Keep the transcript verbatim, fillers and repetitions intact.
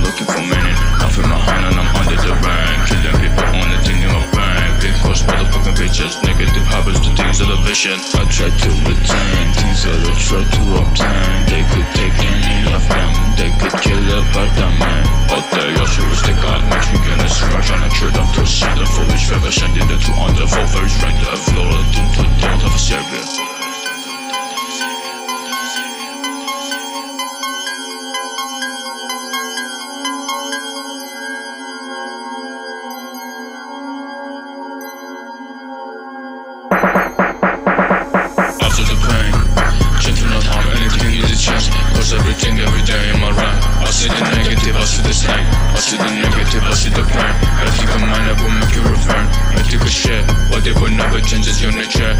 I'm looking for meaning. I feel my hand and I'm under the rain. Killing people on the thing in my brain. Big course motherfucking bitches. Negative habits, the things of the vision. I try to retain things that I try to obtain. They could take any of them. They could kill a part of man. But they also stick out much weekend is rush on a trade up to see the foolish feather sending the two under for very strength of Lord into the thought of a savior. After the pain, gentle not harm anything easy chance. Cause everything every day in my rhyme. I see the negative, I see the snake. I see the negative, I see the pain. I think a mind that will make you return. I think a shit, but it will never changes your nature.